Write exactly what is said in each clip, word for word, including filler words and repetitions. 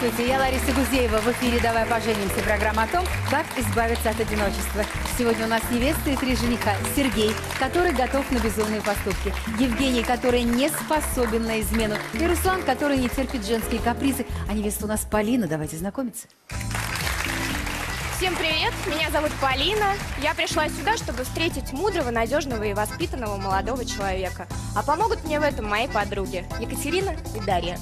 Здравствуйте, я Лариса Гузеева. В эфире «Давай поженимся» программа о том, как избавиться от одиночества. Сегодня у нас невеста и три жениха. Сергей, который готов на безумные поступки. Евгений, который не способен на измену. И Руслан, который не терпит женские капризы. А невеста у нас Полина. Давайте знакомиться. Всем привет, меня зовут Полина. Я пришла сюда, чтобы встретить мудрого, надежного и воспитанного молодого человека. А помогут мне в этом мои подруги Екатерина и Дарья.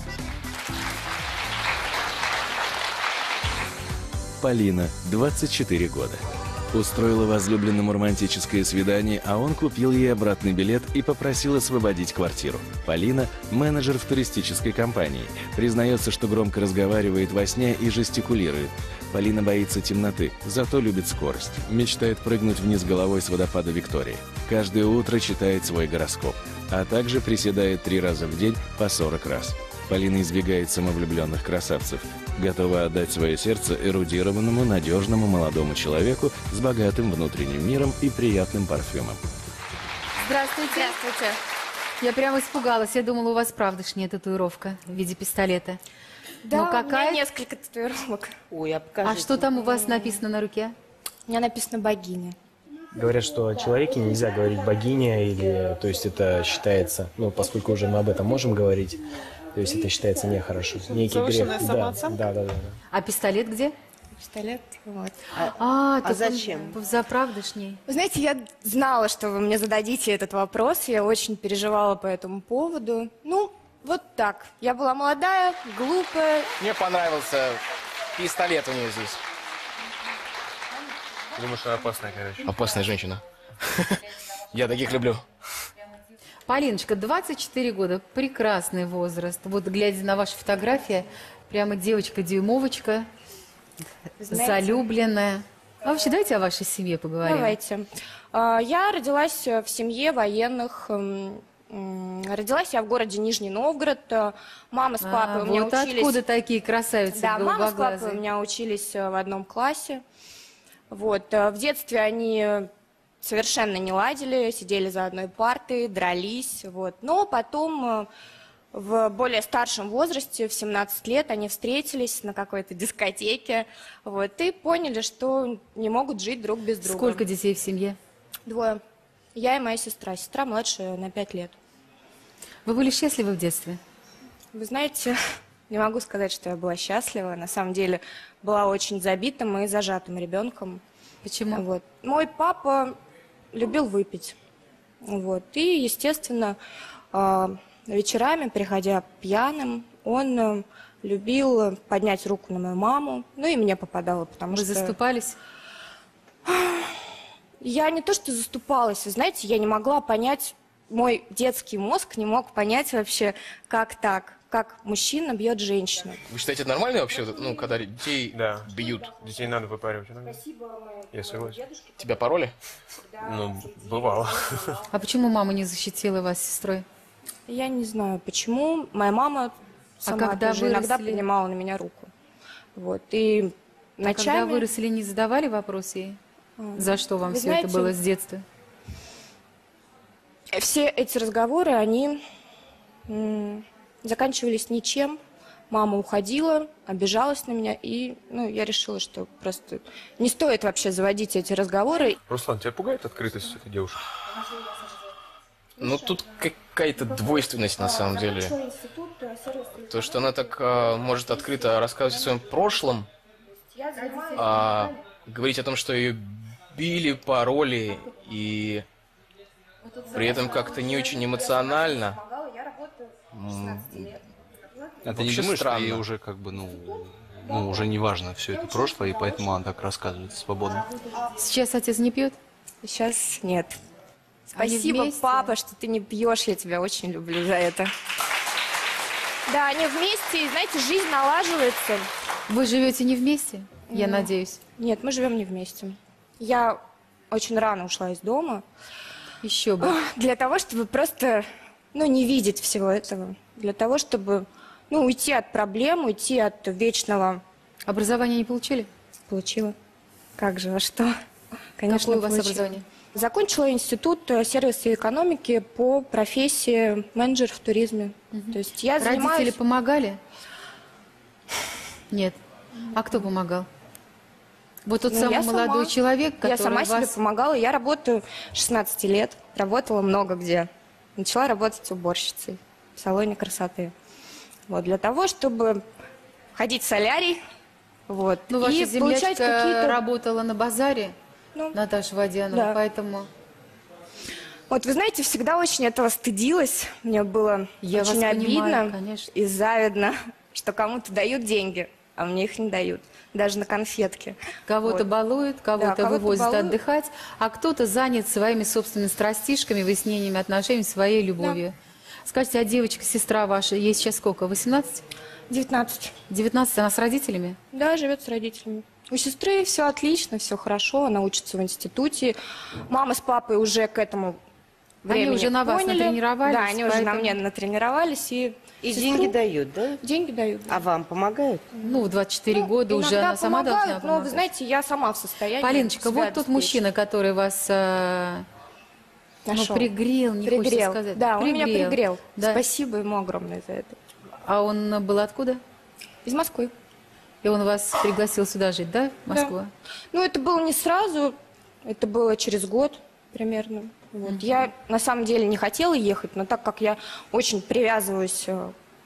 Полина, двадцать четыре года. Устроила возлюбленному романтическое свидание, а он купил ей обратный билет и попросил освободить квартиру. Полина – менеджер в туристической компании. Признается, что громко разговаривает во сне и жестикулирует. Полина боится темноты, зато любит скорость. Мечтает прыгнуть вниз головой с водопада Виктории. Каждое утро читает свой гороскоп, а также приседает три раза в день по сорок раз. Полина избегает самовлюбленных красавцев. Готова отдать свое сердце эрудированному, надежному молодому человеку с богатым внутренним миром и приятным парфюмом. Здравствуйте. Здравствуйте. Я прямо испугалась. Я думала, у вас правдышняя татуировка в виде пистолета. Да, Но у какая... меня несколько татуировок. Ой, а А что там у вас написано на руке? У меня написано «богиня». Говорят, что о человеке нельзя говорить богиня, или, то есть это считается, ну, поскольку уже мы об этом можем говорить, то есть это считается нехорошо. Некий Завышенная грех. самооценка? Да, да, да, да. А пистолет где? Пистолет, вот. А, а так он зачем? За правдышней. Вы знаете, я знала, что вы мне зададите этот вопрос. Я очень переживала по этому поводу. Ну, вот так. Я была молодая, глупая. Мне понравился пистолет у нее здесь. Думаю, что опасная, короче. Опасная женщина. Я таких люблю. Полиночка, двадцать четыре года, прекрасный возраст. Вот, глядя на ваши фотографии, прямо девочка-дюймовочка, Знаете, залюбленная. А вообще, давайте о вашей семье поговорим. Давайте. А, Я родилась в семье военных. М, м, Родилась я в городе Нижний Новгород. А, Мама с папой А, у меня вот учились... откуда такие красавицы Да, мама с папой у голубоглазые? меня учились э, в одном классе. Вот. э, В детстве они совершенно не ладили, сидели за одной партой, дрались. Вот. Но потом, э, в более старшем возрасте, в семнадцать лет, они встретились на какой-то дискотеке. Вот, и поняли, что не могут жить друг без друга. Сколько детей в семье? Двое. Я и моя сестра. Сестра младше на пять лет. Вы были счастливы в детстве? Вы знаете, не могу сказать, что я была счастлива. На самом деле, была очень забитым и зажатым ребенком. Почему? Вот. Мой папа любил выпить. Вот. И, естественно, э, вечерами, приходя пьяным, он э, любил поднять руку на мою маму. Ну и мне попадало, потому Вы что... заступались? Я не то что заступалась, вы знаете, я не могла понять, мой детский мозг не мог понять вообще, как так, как мужчина бьет женщину. Вы считаете, это нормально вообще, ну, когда детей Да. бьют? Детей надо выпаривать иногда. Я согласен. Тебя пороли? Ну, бывало. А почему мама не защитила вас с сестрой? Я не знаю, почему. Моя мама сама когда тоже иногда выросли? поднимала на меня руку. Вот. И А ночами... когда выросли, не задавали вопрос ей? За что вам Вы все знаете, это было с детства? Все эти разговоры, они м, заканчивались ничем. Мама уходила, обижалась на меня, и ну, я решила, что просто не стоит вообще заводить эти разговоры. Руслан, тебя пугает открытость этой девушки? Ну, тут какая-то двойственность на самом деле. То, что она так а, может открыто рассказывать о своем прошлом, а говорить о том, что ее били, пороли, и при этом как-то не очень эмоционально. М, А ты не вообще думаешь, что странно. ей уже как бы, ну, ну, уже не важно все это прошлое, и поэтому она так рассказывает свободно? Сейчас отец не пьет? Сейчас нет. Они Спасибо, вместе? папа, что ты не пьешь, я тебя очень люблю за это. Да, они вместе, и, знаете, жизнь налаживается. Вы живете не вместе, я надеюсь? Нет, мы живем не вместе. Я очень рано ушла из дома. Еще бы. Для того, чтобы просто, ну, не видеть всего этого. Для того, чтобы, ну, уйти от проблем, уйти от вечного... Образование не получили? Получила. Как же, а что? Конечно, Какое у вас получила. образование? Закончила институт э, сервиса и экономики по профессии менеджер в туризме. То есть я Родители занимаюсь... помогали? Нет. А кто помогал? Вот тот Ну, самый я молодой сама. человек, который Я сама себе вас... помогала. Я работаю с шестнадцати лет, работала много где. Начала работать уборщицей в салоне красоты. Вот, для того, чтобы ходить в солярий, вот, Ну, ваша и получать землячка какие-то... работала на базаре, Ну, Наташа Водянова, да. поэтому Вот, вы знаете, всегда очень этого стыдилась. Мне было Я очень вас обидно понимаю, конечно. и завидно, что кому-то дают деньги, а мне их не дают. Даже на конфетки. кого-то Вот. балуют, кого-то кого-то вывозят балуют. отдыхать, а кто-то занят своими собственными страстишками, выяснениями отношений, своей любовью. Скажите, а девочка, сестра ваша, ей сейчас сколько, восемнадцать? девятнадцать. девятнадцать, она с родителями? Да, живет с родителями. У сестры все отлично, все хорошо, она учится в институте. Мама с папой уже к этому времени уже на вас поняли. натренировались, Да, они уже на поэтому- мне натренировались. И, И сестру деньги дают, да? деньги дают. А вам помогают? Ну, в двадцать четыре Ну, года уже иногда она сама помогают, должна но, помогать. вы знаете, я сама в состоянии Полиночка, себя вот тот обеспечить. мужчина, который вас э, ну, Нашел. пригрел, не хочется Пригрел. сказать. Да, он меня пригрел. Да. Спасибо ему огромное за это. А он был откуда? Из Москвы. И он вас пригласил сюда жить, да, в Москву? Да. Ну, это было не сразу, это было через год примерно. Вот. Я на самом деле не хотела ехать, но так как я очень привязываюсь э,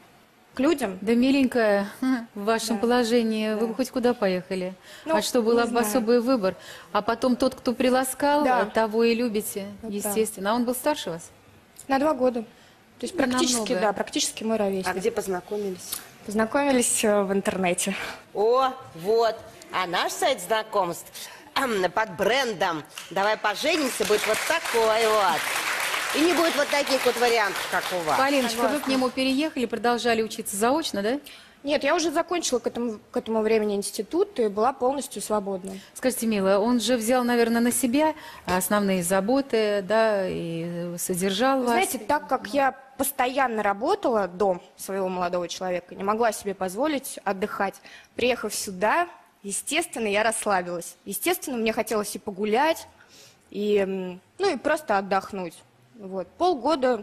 к людям, Да, миленькая, в вашем Да. положении вы Да. бы хоть куда поехали? Ну, а что, был не бы знаю. особый выбор? А потом тот, кто приласкал, Да. того и любите, Это естественно. А он был старше вас? на два года. То есть Не практически, намного. да, практически мой ровесник. А где познакомились? Познакомились э, в интернете. О, вот. А наш сайт знакомств ам, под брендом «Давай поженимся» будет вот такой вот. И не будет вот таких вот вариантов, как у вас. Полиночка, вы к Согласна. нему переехали, продолжали учиться заочно, да? Нет, я уже закончила к этому, к этому времени институт и была полностью свободна. Скажите, милая, он же взял, наверное, на себя основные заботы, да, и содержал Вы вас. знаете, так как я постоянно работала до своего молодого человека, не могла себе позволить отдыхать, приехав сюда, естественно, я расслабилась. Естественно, мне хотелось и погулять, и, м, ну, и просто отдохнуть. Вот. Полгода,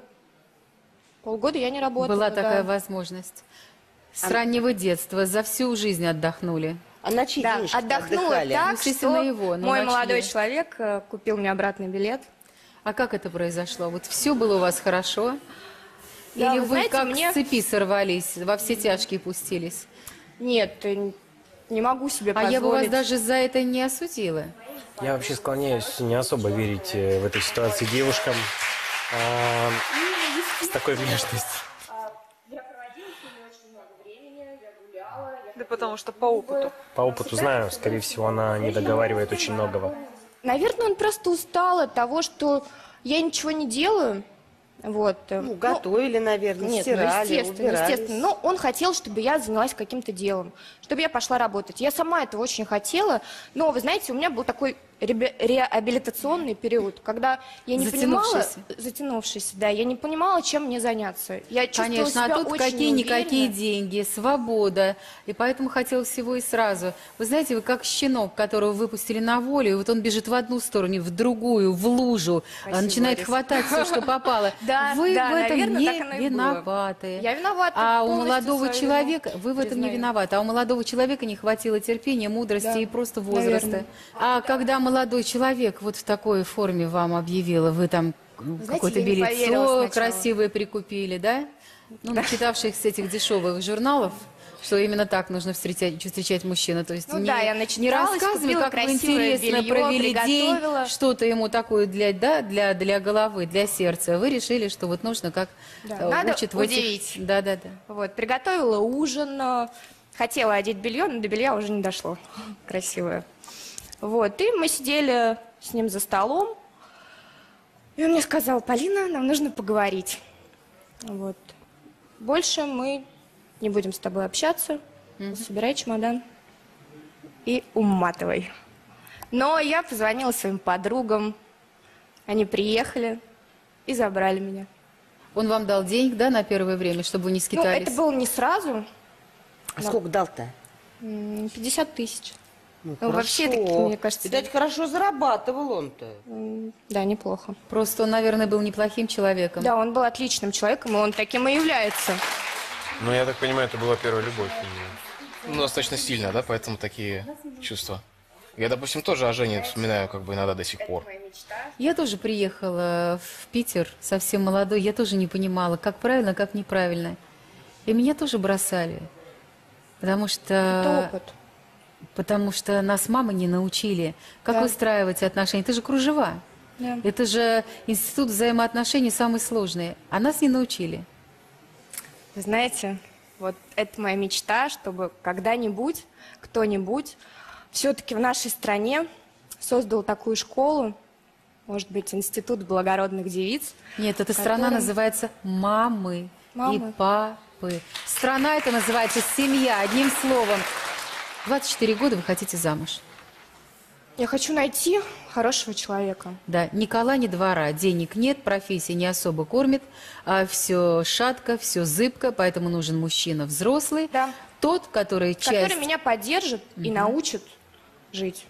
полгода я не работала. Была да. такая возможность. С раннего детства, за всю жизнь отдохнули. А на чьи Да, денежки отдохнула отдыхали? так, Ну, естественно, что его, но мой на молодой чьи? человек э, купил мне обратный билет. А как это произошло? Вот все было у вас хорошо? Да, Или вы вы знаете, как мне- с цепи сорвались, во все тяжкие пустились? Нет, э, не могу себе А позволить. я бы вас даже за это не осудила. Я вообще склоняюсь не особо верить э, в этой ситуации девушкам а, с такой внешностью. Да потому что по опыту. По опыту знаю, скорее всего, она не договаривает очень многого. Наверное, он просто устал от того, что я ничего не делаю. Вот. э, Ну, готовили, наверное, Нет, ну, стирали, естественно, убирались. естественно. Но он хотел, чтобы я занялась каким-то делом, чтобы я пошла работать. Я сама этого очень хотела, но, вы знаете, у меня был такой ребе- реабилитационный период, когда я не понимала... Затянувшийся. Затянувшийся, да. Я не понимала, чем мне заняться. Я чувствовала Конечно, себя а тут очень какие-никакие неуверенно. деньги, свобода. И поэтому хотел всего и сразу. Вы знаете, вы как щенок, которого выпустили на волю, и вот он бежит в одну сторону, в другую, в лужу, а, Спасибо, начинает Лариса. хватать все, что попало. Да, Вы да, в этом наверное, не так оно и было. виноваты. Я виновата, А у полностью молодого свою человека, вину вы в этом не признаю. виноваты, а у молодого человека не хватило терпения, мудрости Да, и просто возраста. наверное. А когда молодой человек вот в такой форме вам объявила, вы там какое-то я не поверила билетцо сначала. красивое прикупили, да? Ну, начитавшихся этих дешевых журналов, что именно так нужно встречать, встречать мужчину. То есть Ну не, да, я не начиталась, рассказывай, купила как вы красивое интересно белье, провели день, приготовила. что-то ему такое для, да, для, для головы, для сердца. Вы решили, что вот нужно как Да, э, надо учат в этих- удивить. Да, да, да. Вот, приготовила ужин, э, хотела одеть белье, но до белья уже не дошло. Красивое. Вот, и мы сидели с ним за столом, и он мне сказал: Полина, нам нужно поговорить. Вот. Больше мы не будем с тобой общаться, собирай чемодан и уматывай. Но я позвонила своим подругам, они приехали и забрали меня. Он вам дал денег, да, на первое время, чтобы вы не Ну, скитались? это было не сразу, А сколько дал-то? м, пятьдесят тысяч. Ну, Ну, вообще, хорошо. так, мне кажется, Видать, хорошо зарабатывал он-то. м, да, неплохо. Просто он, наверное, был неплохим человеком. Да, он был отличным человеком, и он таким и является. Ну, я так понимаю, это была первая любовь у нее. ну, достаточно сильно, да, поэтому такие чувства. Я, допустим, тоже о Жене вспоминаю как бы иногда до сих пор. Я тоже приехала в Питер совсем молодой. Я тоже не понимала, как правильно, как неправильно. И меня тоже бросали. Потому что... Это опыт. Потому что нас мамы не научили, как Да. выстраивать отношения. Это же кружева. Да. Это же институт взаимоотношений самый сложный. А нас не научили. Вы знаете, вот это моя мечта, чтобы когда-нибудь кто-нибудь все-таки в нашей стране создал такую школу, может быть, институт благородных девиц. Нет, эта Которым- страна называется мамы, Мамы. и папы. Страна это называется семья, одним словом. двадцать четыре года вы хотите замуж. Я хочу найти хорошего человека. Да, ни кола, ни двора, денег нет, профессия не особо кормит, а все шатко, все зыбко, поэтому нужен мужчина взрослый, Да. тот, который часть... Который меня поддержит и научит жить.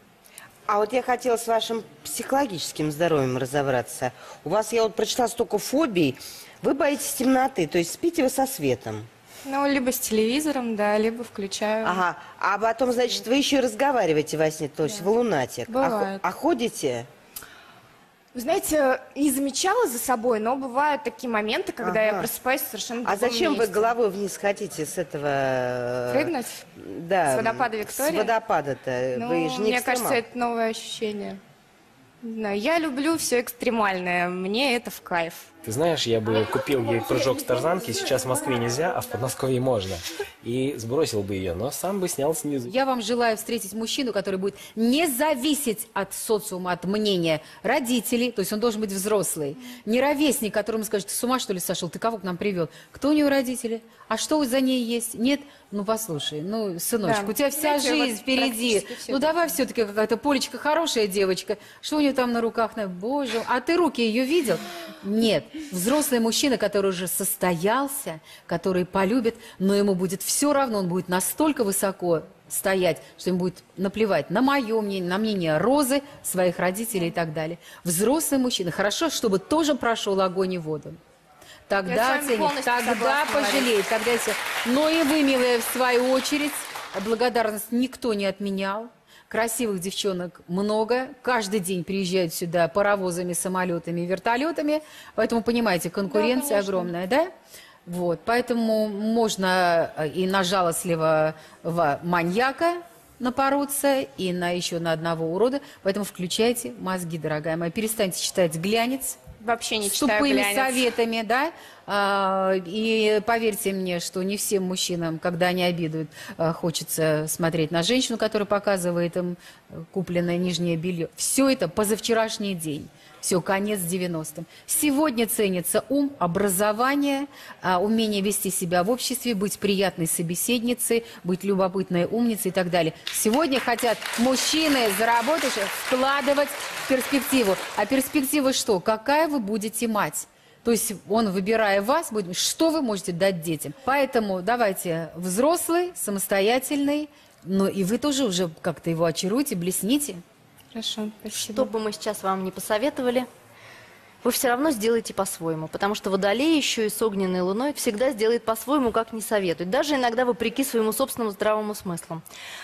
А вот я хотела с вашим психологическим здоровьем разобраться. У вас, я вот прочла столько фобий. Вы боитесь темноты, то есть спите вы со светом. Ну, либо с телевизором, да, либо включаю. Ага. А потом, значит, вы еще и разговариваете во сне, то есть вы лунатик. А, Бывает. хо- а ходите? Вы знаете, не замечала за собой, но бывают такие моменты, когда я Ага. просыпаюсь совершенно в А другом зачем вы месте. головой вниз хотите с этого... э, Прыгнуть? Да. С водопада Виктория? С водопада-то. Ну, Вы же не мне кажется, экстремал. это новое ощущение. Не знаю, я люблю все экстремальное, мне это в кайф. Ты знаешь, я бы купил ей прыжок с тарзанки, сейчас в Москве нельзя, а в Подмосковье можно. И сбросил бы ее, но сам бы снял снизу. Я вам желаю встретить мужчину, который будет не зависеть от социума, от мнения родителей, то есть он должен быть взрослый. Не ровесник, которому скажет: ты с ума что ли сошел, ты кого к нам привел? Кто у нее родители? А что за ней есть? Нет? Ну, послушай, ну, сыночек, Да. у тебя вся Знаете, жизнь вот впереди. практически все Ну, это. давай все-таки какая-то Полечка хорошая девочка. Что у нее там на руках? На... Боже, а ты руки ее видел? Нет. Взрослый мужчина, который уже состоялся, который полюбит, но ему будет все равно, он будет настолько высоко стоять, что ему будет наплевать на мое мнение, на мнение Розы, своих родителей и так далее. Взрослый мужчина, хорошо, чтобы тоже прошел огонь и воду. Тогда Я с вами оценит, полностью тогда согласна, пожалеет, тогда все. Но и вы, милые, в свою очередь, благодарность никто не отменял. Красивых девчонок много. Каждый день приезжают сюда паровозами, самолетами, вертолетами. Поэтому, понимаете, конкуренция конечно. огромная, да? Вот. Поэтому можно и на жалостливого маньяка напороться, и на еще на одного урода. Поэтому включайте мозги, дорогая моя. Перестаньте читать глянец. Вообще не С читаю тупыми глянец. советами, да, А, и поверьте мне, что не всем мужчинам, когда они обидуют, а, хочется смотреть на женщину, которая показывает им э, купленное нижнее белье. Все это позавчерашний день. Все, конец девяностым. Сегодня ценится ум, образование, а, умение вести себя в обществе, быть приятной собеседницей, быть любопытной умницей и так далее. Сегодня хотят мужчины, заработавшие, вкладывать в перспективу. А перспектива что? Какая вы будете мать? То есть он, выбирая вас, будет, что вы можете дать детям. Поэтому давайте взрослый, самостоятельный, но и вы тоже уже как-то его очаруете, блесните. Хорошо, спасибо. Что бы мы сейчас вам не посоветовали, вы все равно сделаете по-своему. Потому что Водолей еще и с огненной луной всегда сделает по-своему, как не советует. Даже иногда вопреки своему собственному здравому смыслу.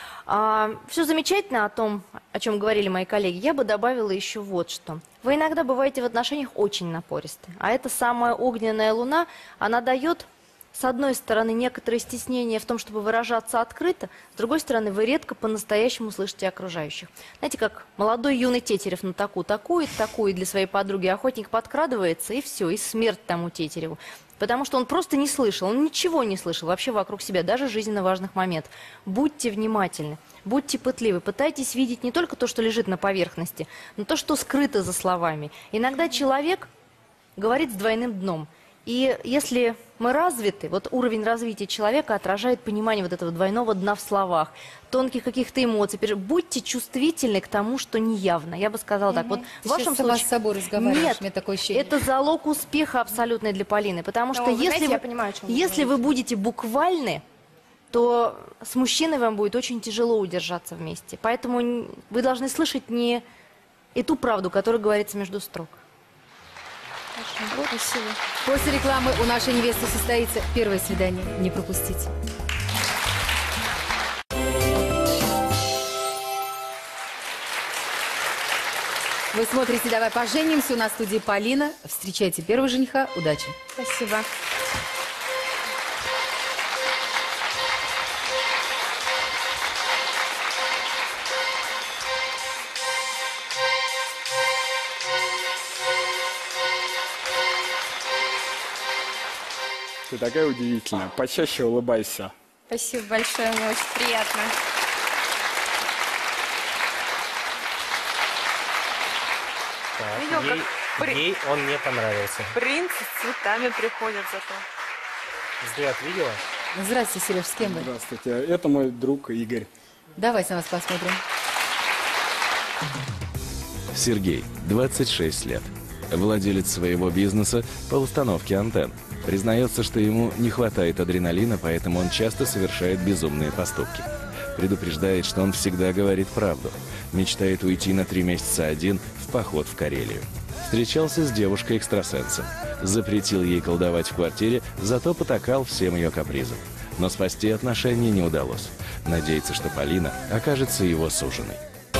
А, все замечательно о том, о чем говорили мои коллеги. Я бы добавила еще вот что. Вы иногда бываете в отношениях очень напористы. А эта самая огненная луна, она дает... С одной стороны, некоторое стеснение в том, чтобы выражаться открыто, с другой стороны, вы редко по-настоящему слышите окружающих. Знаете, как молодой юный Тетерев на таку такует, такует для своей подруги, охотник подкрадывается, и все, и смерть тому Тетереву. Потому что он просто не слышал, он ничего не слышал вообще вокруг себя, даже жизненно важных моментов. Будьте внимательны, будьте пытливы, пытайтесь видеть не только то, что лежит на поверхности, но то, что скрыто за словами. Иногда человек говорит с двойным дном. И если мы развиты, вот уровень развития человека отражает понимание вот этого двойного дна в словах, тонких каких-то эмоций. Будьте чувствительны к тому, что неявно. Я бы сказала так. Вот Ты в вашем сейчас сама случае... с собой разговариваешь, Нет, у меня такое ощущение. это залог успеха абсолютный для Полины. Потому что вы если, знаете, вы, я понимаю, о чем вы если вы говорите. будете буквальны, то с мужчиной вам будет очень тяжело удержаться вместе. Поэтому н- вы должны слышать не и ту правду, которая говорится между строк. Спасибо. После рекламы у нашей невесты состоится первое свидание. Не пропустите. Вы смотрите «Давай поженимся». У нас в студии Полина. Встречайте первого жениха. Удачи. Спасибо. Ты такая удивительная. Почаще улыбайся. Спасибо большое, мне очень приятно. Так, Видел, ей, как при- ей он не понравился. Принц с цветами приходят зато. Взгляд видела? Здравствуйте, Сереж, с кем вы? Здравствуйте. Это мой друг Игорь. Давайте на вас посмотрим. Сергей, двадцать шесть лет. Владелец своего бизнеса по установке антенн. Признается, что ему не хватает адреналина, поэтому он часто совершает безумные поступки. Предупреждает, что он всегда говорит правду. Мечтает уйти на три месяца один в поход в Карелию. Встречался с девушкой-экстрасенсом. Запретил ей колдовать в квартире, зато потакал всем ее капризам. Но спасти отношения не удалось. Надеется, что Полина окажется его суженой.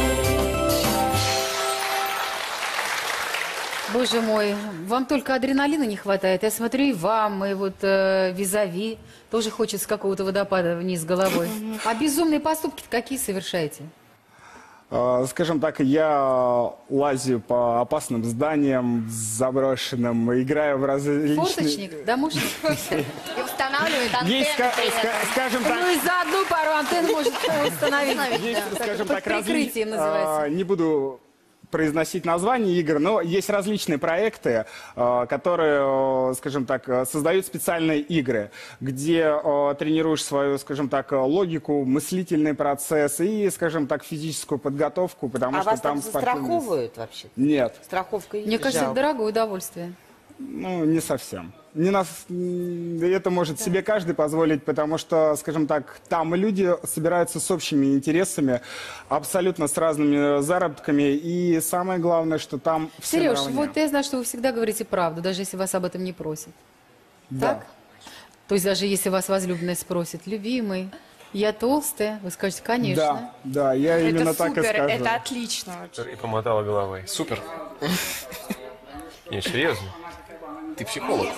Боже мой, вам только адреналина не хватает. Я смотрю, и вам, и вот э, визави тоже хочется какого-то водопада вниз головой. А безумные поступки-то какие совершаете? А, Скажем так, я лазю по опасным зданиям, заброшенным, играю в различные... Форточник, домушник? И устанавливает антенны. Есть, ска- при этом. ска- скажем так, Ну и за одну пару антенн может установить. есть, скажем Под так, разли- прикрытием называется. а, не буду произносить название игр, но есть различные проекты, а, которые, а, скажем так, а, создают специальные игры, где а, тренируешь свою, скажем так, логику, мыслительный процесс и, скажем так, физическую подготовку, потому А что вас там там спортивные- застраховывают вообще? Нет, Страховка есть? Мне кажется, это Жалко. дорогое удовольствие. ну, не совсем. Не нас, м, это может себе каждый позволить, потому что, скажем так, там люди собираются с общими интересами, абсолютно с разными заработками, и самое главное, что там все Сереж, наравне. вот я знаю, что вы всегда говорите правду, даже если вас об этом не просят. Да. Так? То есть даже если вас возлюбленный спросит, любимый, я толстая, вы скажете, конечно. Да, да, я именно Это так и супер, скажу. это отлично. вообще. И помотала головой. Супер. Не, серьезно. Ты психолог.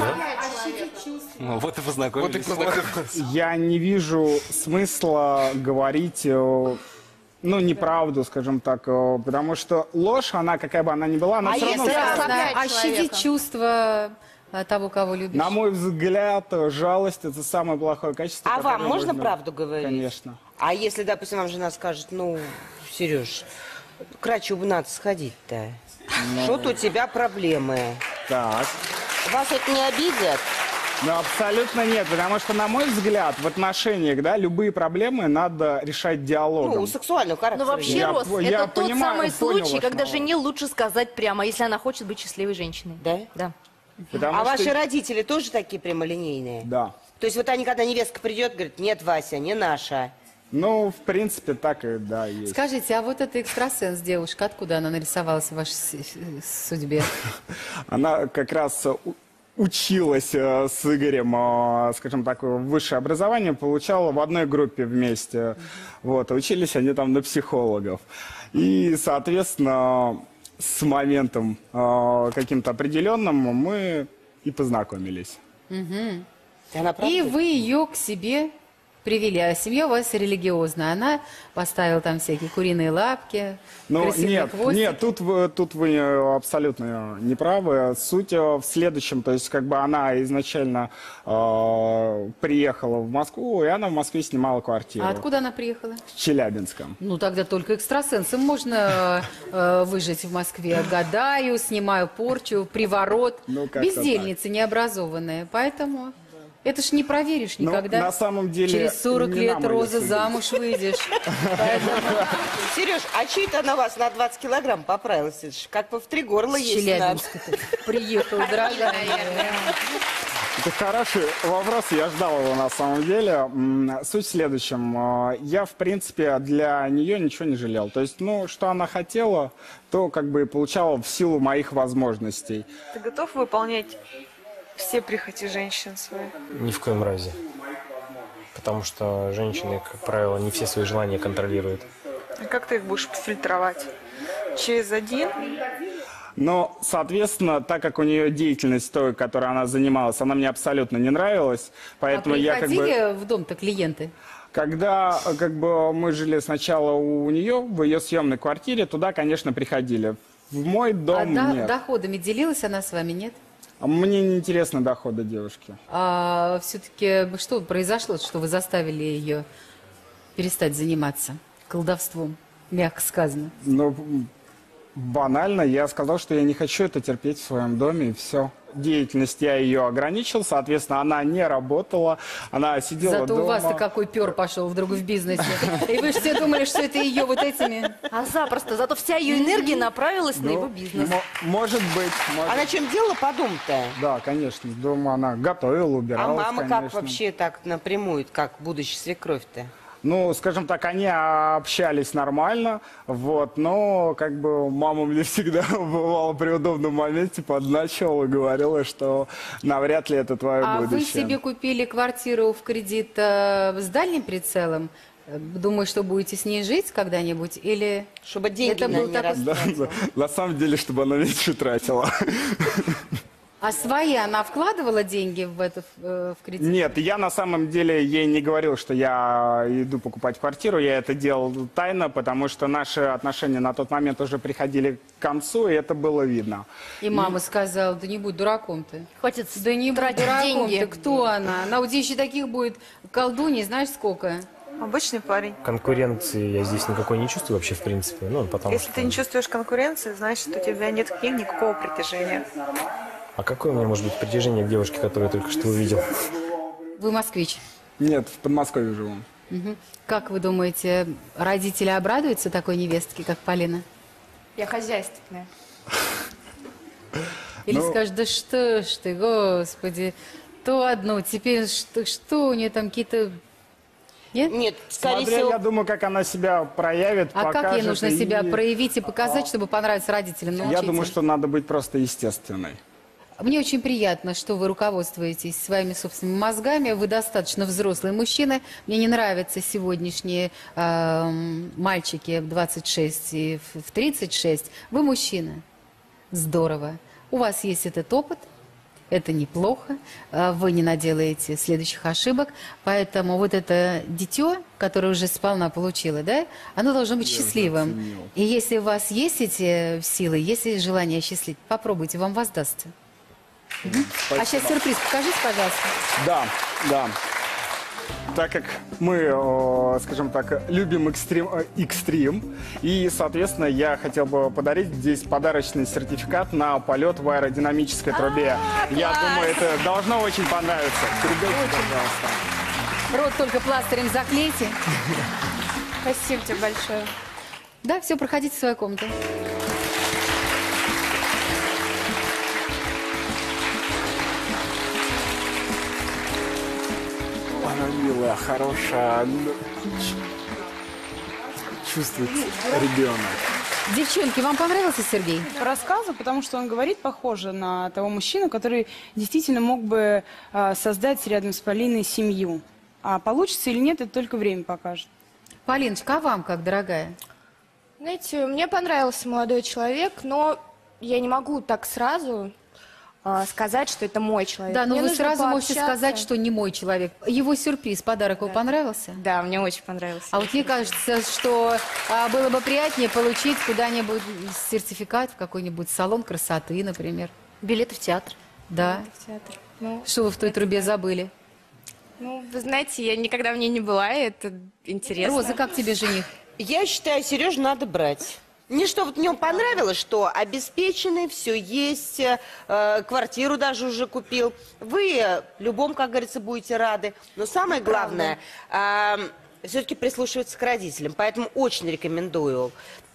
Ну вот и Вот познакомились. и познакомились. Я не вижу смысла говорить, э, ну, неправду, скажем так, э, потому что ложь, она, какая бы она ни была, она А все равно... если Разное. ослабляет Ощадить человека. чувства а, того, кого любишь. На мой взгляд, э, жалость – это самое плохое качество. А которое вам можно можно- правду говорить? Конечно. А если, допустим, вам жена скажет, ну, Сереж, к врачу бы надо сходить-то. Ну. Что-то у тебя проблемы. Так. Вас это не обидят? Ну, абсолютно нет, потому что, на мой взгляд, в отношениях, да, любые проблемы надо решать диалогом. Ну, у сексуального характера. Ну вообще, Я Рос, по- это я тот понимаю, самый понял случай, ваш когда навык. жене лучше сказать прямо, если она хочет быть счастливой женщиной. Да? Да. Потому А что- ваши родители тоже такие прямолинейные? Да. То есть вот они, когда невестка придет, говорят, нет, Вася, не наша. Ну, в принципе, так и да, есть. Скажите, а вот эта экстрасенс девушка, откуда она нарисовалась в вашей с- с- судьбе? Она как раз э, у- училась э, с Игорем, э, скажем так, высшее образование, получала в одной группе вместе. Вот, учились они там на психологов. И, соответственно, с моментом э, каким-то определенным мы и познакомились. Мгм. Она правда? И вы ее к себе привели. А семья у вас религиозная. Она поставила там всякие куриные лапки, Ну, красивый нет, хвостик. нет, тут вы, тут вы абсолютно не правы. Суть э, в следующем, то есть как бы она изначально э, приехала в Москву, и она в Москве снимала квартиру. А откуда она приехала? В Челябинском. Ну, тогда только экстрасенсом можно э, выжить в Москве. Гадаю, снимаю порчу, приворот. Ну, как-то Бездельницы необразованные. Поэтому это ж не проверишь Ну, никогда. на самом деле, Через сорок не лет, нам ее Роза, судить. замуж выйдешь. Поэтому Сереж, а че это она вас на двадцать килограмм поправилась? Это ж как бы в три горла с есть надо. Челябинска ты приехала, дорогая. Это хороший вопрос, я ждал его на самом деле. М, Суть в следующем. Э, Я, в принципе, для нее ничего не жалел. То есть, ну, что она хотела, то как бы и получала в силу моих возможностей. Ты готов выполнять все прихоти женщин свои? Ни в коем разе. Потому что женщины, как правило, не все свои желания контролируют. А как ты их будешь фильтровать? через один. Но, соответственно, так как у нее деятельность той, которой она занималась, она мне абсолютно не нравилась, поэтому а я как бы... приходили в дом-то клиенты? Когда как бы мы жили сначала у нее, в ее съемной квартире, туда, конечно, приходили. В мой дом а нет. до, доходами делилась она с вами, нет? Мне не интересны доходы девушки. А все-таки что произошло, что вы заставили ее перестать заниматься колдовством, мягко сказано? Ну, банально, я сказал, что я не хочу это терпеть в своем доме, и все. Деятельность я ее ограничил, соответственно, она не работала, она сидела Зато дома. у вас-то какой пер пошел вдруг в бизнесе. И вы же все думали, что это ее вот этими... А запросто, зато вся ее энергия направилась на Ну, его бизнес. Может быть. Может... А на чем дело, подумай-то? Да, конечно. Дома она готовила, А убиралась, мама конечно. как вообще так напрямую, как будущая свекровь-то? Ну, скажем так, они общались нормально, вот, но как бы мама мне всегда бывала при удобном моменте подначивала, говорила, что навряд ли это твое А вы будущее. себе купили квартиру в кредит э, с дальним прицелом? Э, Думаю, что будете с ней жить когда-нибудь? Или Чтобы деньги это на был не такой... Да, да. На самом деле, чтобы она меньше тратила. А свои она вкладывала деньги в это э, в кредит? Нет, я на самом деле ей не говорил, что я иду покупать квартиру. Я это делал тайно, потому что наши отношения на тот момент уже приходили к концу, и это было видно. И мама сказала, да не будь дураком ты. Хватит Да не будь тратить дураком деньги. ты. Кто она? На удище таких будет колдуней, знаешь сколько? Обычный парень. Конкуренции я здесь никакой не чувствую вообще, в принципе. Ну, потому Если что... ты не чувствуешь конкуренции, значит, у тебя нет к ним никакого притяжения. А какое у меня может быть притяжение к девушке, которую я только что увидел? Вы москвич. Нет, в Подмосковье живу. Мгм. Как вы думаете, родители обрадуются такой невестке, как Полина? Я хозяйственная. Или Ну- скажут, да что ж ты, господи, то одно, теперь что, что у нее там какие-то... Нет? Нет, скорее Смотря, всего... я думаю, как она себя проявит, А как ей покажет, нужно и- себя проявить и показать, чтобы понравиться родителям? Я Научиться? думаю, что надо быть просто естественной. Мне очень приятно, что вы руководствуетесь своими собственными мозгами. Вы достаточно взрослый мужчина. Мне не нравятся сегодняшние э, мальчики в двадцать шесть и в тридцать шесть. Вы мужчина. Здорово. У вас есть этот опыт. Это неплохо. Э, Вы не наделаете следующих ошибок. Поэтому вот это дитё, которое уже сполна получило, да, оно должно быть счастливым. И если у вас есть эти силы, есть желание счастливить, попробуйте, вам воздастся. А сейчас сюрприз покажите, пожалуйста. Да, да. Так как мы, э, скажем так, любим экстрим, э, экстрим, и, соответственно, я хотел бы подарить здесь подарочный сертификат на полет в аэродинамической трубе. Я думаю, это должно очень понравиться. Передайте, пожалуйста. Рот только пластырем заклейте. Спасибо тебе большое. Да, все, проходите в свою комнату. Она милая, хорошая, ну, чувствует ребенок. Девчонки, вам понравился Сергей? По рассказу, потому что он говорит похоже на того мужчину, который действительно мог бы э, создать рядом с Полиной семью. А получится или нет, это только время покажет. Полиночка, а вам как, дорогая? Знаете, мне понравился молодой человек, но я не могу так сразу а, сказать, что это мой человек. Да, но Мне вы нужно сразу можете пообщаться. сказать, что не мой человек. Его сюрприз, подарок вам понравился? Да, мне очень понравился. А вот мне кажется, что а, было бы приятнее получить куда-нибудь сертификат в какой-нибудь салон красоты, например. Билеты в театр. Да. В театр. Ну, Что вы в той трубе забыли? ну, вы знаете, я никогда в ней не была, и это интересно. Роза, как тебе жених? Я считаю, Сережу надо брать. Мне что вот в нем понравилось, что обеспеченный, все есть, э, квартиру даже уже купил. Вы э, любом, как говорится, будете рады. Но самое главное, э, все-таки прислушиваться к родителям. Поэтому очень рекомендую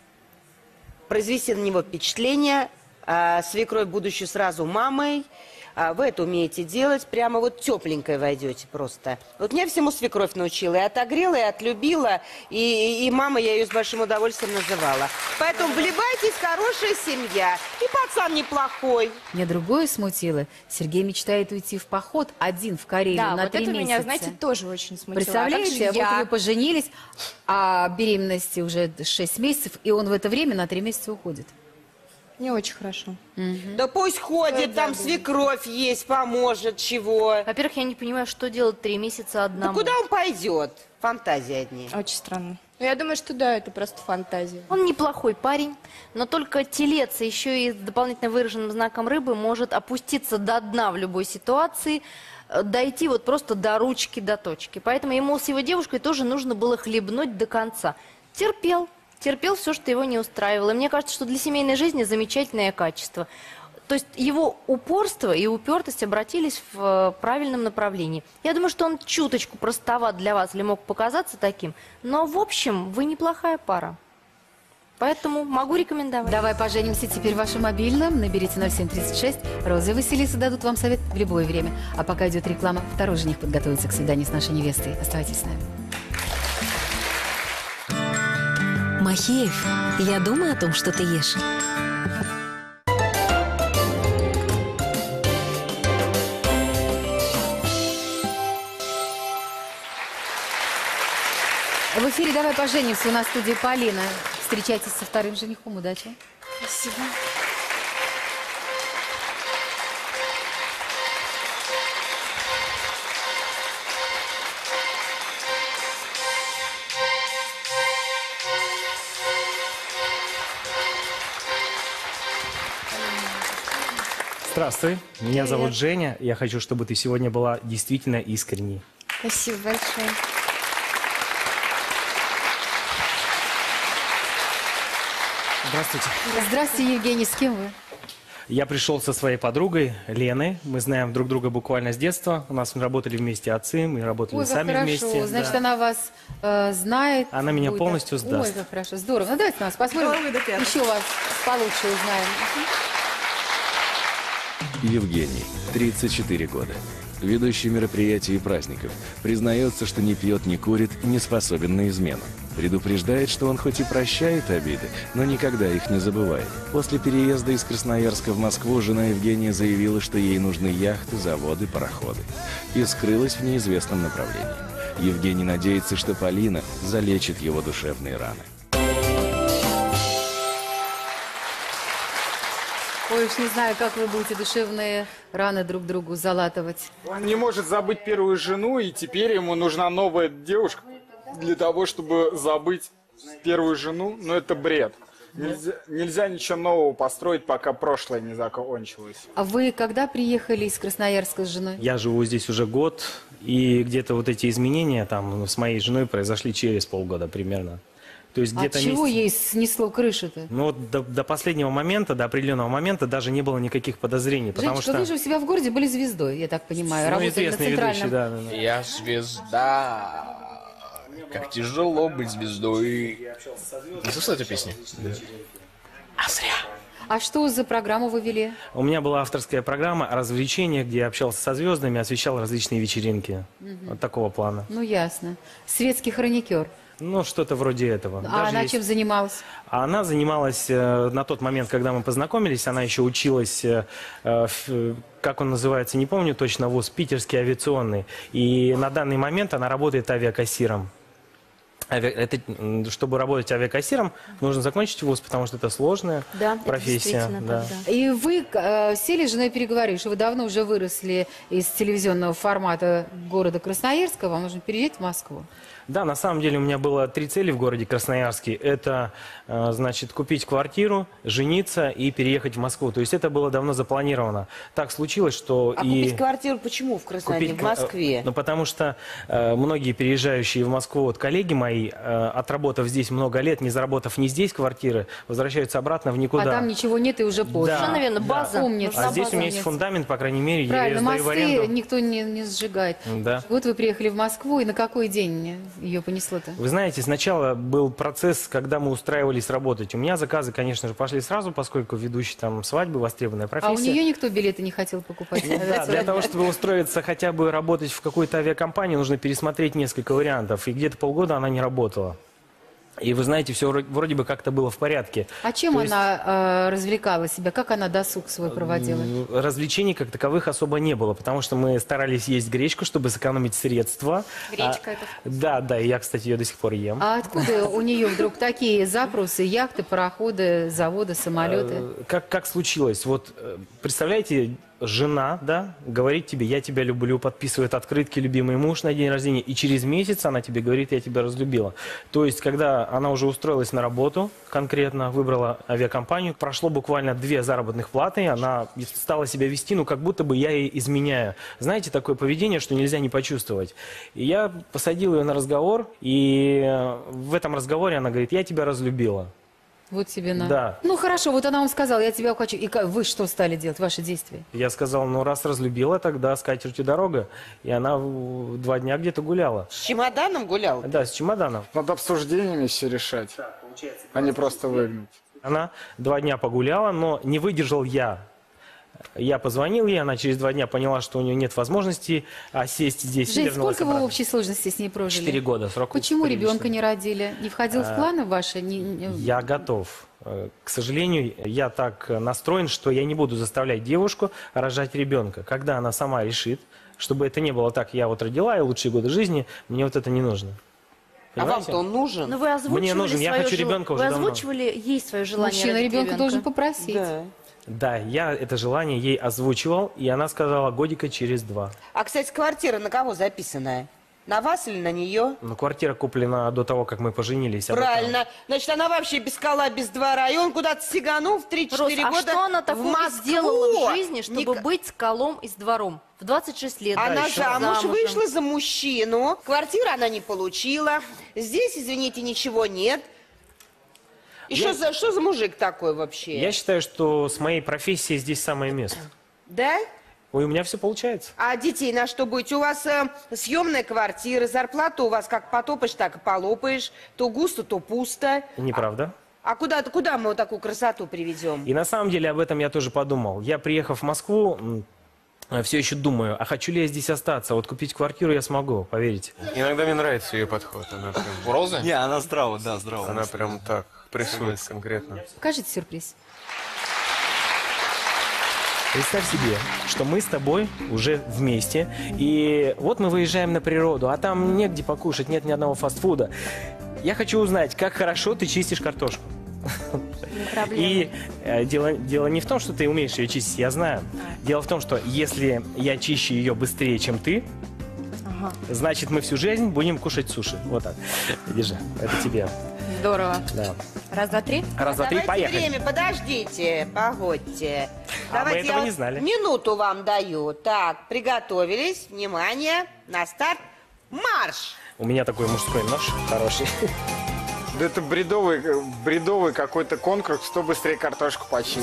произвести на него впечатление. Э, свекровь будущую сразу мамой. а, вы это умеете делать, прямо вот тепленькое войдете просто. Вот меня всему свекровь научила, и отогрела, и отлюбила, и, и мама, я ее с большим удовольствием называла. Поэтому влюбайтесь, хорошая семья, и пацан неплохой. Меня другое смутило. Сергей мечтает уйти в поход один в Карелию Да, на вот три это месяца. меня, знаете, тоже очень смутило. Представляете, А как же вот я? вы поженились, а беременности уже шесть месяцев, и он в это время на три месяца уходит. Не очень хорошо. Да пусть ходит, там свекровь есть, поможет, чего. Во-первых, я не понимаю, что делать три месяца одному. Да куда он пойдет? Фантазии одни. Очень странно. Но я думаю, что да, это просто фантазия. Он неплохой парень, но только телец, еще и с дополнительно выраженным знаком рыбы, может опуститься до дна в любой ситуации, э, дойти вот просто до ручки, до точки. Поэтому ему с его девушкой тоже нужно было хлебнуть до конца. Терпел. Терпел все, что его не устраивало. И мне кажется, что для семейной жизни замечательное качество. То есть его упорство и упертость обратились в э, правильном направлении. Я думаю, что он чуточку простоват для вас или мог показаться таким, но в общем вы неплохая пара. Поэтому могу рекомендовать. Давай поженимся теперь в вашем мобильном. Наберите ноль семь тридцать шесть. Роза и Василиса дадут вам совет в любое время. А пока идет реклама, второй жених подготовится к свиданию с нашей невестой. Оставайтесь с нами. Махеев, я думаю о том, что ты ешь. В эфире «Давай поженимся». У нас в студии Полина. Встречайтесь со вторым женихом. Удачи. Спасибо. Здравствуй, меня Привет. зовут Женя. Я хочу, чтобы ты сегодня была действительно искренней. Спасибо большое. Здравствуйте. Здравствуйте, Евгений. С кем вы? Я пришел со своей подругой Леной. Мы знаем друг друга буквально с детства. У нас работали вместе отцы, мы работали Ой, как сами хорошо. вместе. Значит, да. она вас э, знает. Она меня будет. полностью сдаст. Ой, как хорошо. Здорово. Ну, давайте на вас посмотрим. Еще вас получше узнаем. Евгений, тридцать четыре года. Ведущий мероприятий и праздников. Признается, что не пьет, не курит и не способен на измену. Предупреждает, что он хоть и прощает обиды, но никогда их не забывает. После переезда из Красноярска в Москву жена Евгения заявила, что ей нужны яхты, заводы, пароходы. И скрылась в неизвестном направлении. Евгений надеется, что Полина залечит его душевные раны. Ой, уж не знаю, как вы будете душевные раны друг другу залатывать. Он не может забыть первую жену, и теперь ему нужна новая девушка для того, чтобы забыть первую жену. Но это бред. Нельзя, нельзя ничего нового построить, пока прошлое не закончилось. А вы когда приехали из Красноярска с женой? Я живу здесь уже год, и где-то вот эти изменения там с моей женой произошли через полгода примерно. То есть где-то От чего месяц- ей снесло крышу-то? Ну вот до, до последнего момента, до определенного момента даже не было никаких подозрений, потому Женечка, что... вы же у себя в городе были звездой, я так понимаю. Ну, Работали на известный центральном. ведущий, да, да, да. Я звезда. Как тяжело быть звездой. Не слышал эту песню? А зря. А что за программу вы вели? У меня была авторская программа о развлечениях, где я общался со звездами, освещал различные вечеринки. Мгм. Вот такого плана. Ну, ясно. Светский хроникер. Ну, что-то вроде этого. А Даже она есть- чем занималась? А Она занималась э, на тот момент, когда мы познакомились, она еще училась, э, э, в- как он называется, не помню точно, вуз, питерский авиационный. И на данный момент она работает авиакассиром. Ави- это, м, чтобы работать авиакассиром, нужно закончить вуз, потому что это сложная Да, это профессия. действительно Да. так, да. И вы э, сели с женой переговорили, что вы давно уже выросли из телевизионного формата города Красноярска, вам нужно переезжать в Москву. Да, на самом деле у меня было три цели в городе Красноярске. Это, э, значит, купить квартиру, жениться и переехать в Москву. То есть это было давно запланировано. Так случилось, что А и... купить квартиру почему в Красноярске, в Москве? Ну, потому что э, многие переезжающие в Москву, вот коллеги мои, э, отработав здесь много лет, не заработав ни здесь квартиры, возвращаются обратно в никуда. А там ничего нет и уже поздно. Да, наверное, да. база. Умница. А здесь у меня есть Умница. фундамент, по крайней мере, я Правильно, ее сдаю в мосты аренду. никто не, не сжигает. Да. Вот вы приехали в Москву, и на какой день ее понесло-то? Вы знаете, сначала был процесс, когда мы устраивались работать. У меня заказы, конечно же, пошли сразу, поскольку ведущий там свадьбы, востребованная профессия. А у нее никто билеты не хотел покупать? Да, для того, чтобы устроиться хотя бы работать в какой-то авиакомпании, нужно пересмотреть несколько вариантов. И где-то полгода она не работала. И вы знаете, все вроде бы как-то было в порядке. А чем То есть, она э, развлекала себя? Как она досуг свой проводила? развлечений как таковых особо не было, потому что мы старались есть гречку, чтобы сэкономить средства. Гречка А, это Да, да, и я, кстати, ее до сих пор ем. А откуда у нее вдруг такие запросы, яхты, пароходы, заводы, самолеты? Э, Как, как случилось? Вот э, представляете, жена, да, говорит тебе, я тебя люблю, подписывает открытки, любимый муж на день рождения, и через месяц она тебе говорит, я тебя разлюбила. То есть, когда она уже устроилась на работу, конкретно выбрала авиакомпанию, прошло буквально две заработных платы, она стала себя вести, ну, как будто бы я ей изменяю. Знаете, такое поведение, что нельзя не почувствовать. И я посадил ее на разговор, и в этом разговоре она говорит, я тебя разлюбила. Вот тебе на. Да. Ну хорошо, вот она вам сказала, я тебя хочу. И как- вы что стали делать, ваши действия? Я сказал, ну раз разлюбила, тогда с катертью дорога. И она в- два дня где-то гуляла. С чемоданом гулял? Да, с чемоданом. Надо обсуждениями все решать, а не просто выгнать. Она два дня погуляла, но не выдержал я. Я позвонил ей, она через два дня поняла, что у нее нет возможности осесть здесь. Жень, вернулась сколько вы в обратно. общей сложности с ней прожили? Четыре года. Срок Почему приличный. ребенка не родили? Не входил в А, планы ваши? Не- не- Я готов. Э, К сожалению, я так настроен, что я не буду заставлять девушку рожать ребенка. Когда она сама решит, чтобы это не было так, я вот родила, и лучшие годы жизни, мне вот это не нужно. А Понимаете? вам-то он нужен? Но вы озвучивали Мне нужен, я свое хочу жел- ребенка Вы уже давно. озвучивали ей свое желание Мужчина родить ребенка должен попросить. Да. Да, я это желание ей озвучивал, и она сказала годика через два. А, кстати, квартира на кого записанная? На вас или на нее? Но квартира куплена до того, как мы поженились. об этом- Правильно. Значит, она вообще без кола, без двора. И он куда-то сиганул в Рос, три-четыре а года что она в такого Москву. сделала в жизни, чтобы Ник- быть скалом и с двором? В двадцать шесть лет. Она да, еще замуж замужем. вышла за мужчину. Квартиру она не получила. Здесь, извините, ничего нет. И Я- что за, что за мужик такой вообще? Я считаю, что с моей профессией здесь самое место. Да? Ой, у меня все получается. А детей на что будете? У вас э, съемная квартира, зарплата у вас как потопаешь, так и полопаешь. То густо, то пусто. Неправда? А куда, куда мы вот такую красоту приведем? И на самом деле об этом я тоже подумал. Я, приехав в Москву, все еще думаю, а хочу ли я здесь остаться? Вот купить квартиру я смогу, поверите. Иногда мне нравится ее подход. Она прям... У Розы? Не, она здраво, да, здраво. Она прям так прессует конкретно. Покажите сюрприз. Представь себе, что мы с тобой уже вместе, и вот мы выезжаем на природу, а там негде покушать, нет ни одного фастфуда. Я хочу узнать, как хорошо ты чистишь картошку. И э, дело, дело не в том, что ты умеешь ее чистить, я знаю. Дело в том, что если я чищу ее быстрее, чем ты, Ага. значит, мы всю жизнь будем кушать суши. Вот так. Держи, это тебе. Здорово. Да. Раз, два, три. Раз, два, три, Давайте поехали. время, подождите, погодьте. А мы Давайте этого я не вот знали. минуту вам даю. Так, приготовились. Внимание, на старт. Марш! У меня такой мужской нож хороший. Да это бредовый, бредовый какой-то конкурс, кто быстрее картошку почистит.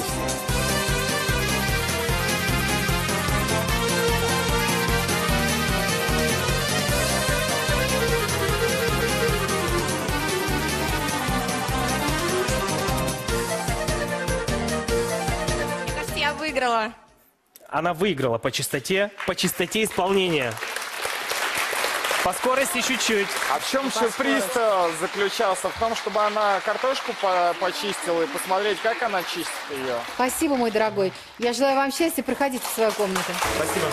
Мне кажется, я выиграла. Она выиграла по чистоте, по чистоте исполнения. По скорости чуть-чуть. А в чем сюрприз-то заключался? В том, чтобы она картошку по- почистила и посмотреть, как она чистит ее. Спасибо, мой дорогой. Я желаю вам счастья. Проходите в свою комнату. Спасибо.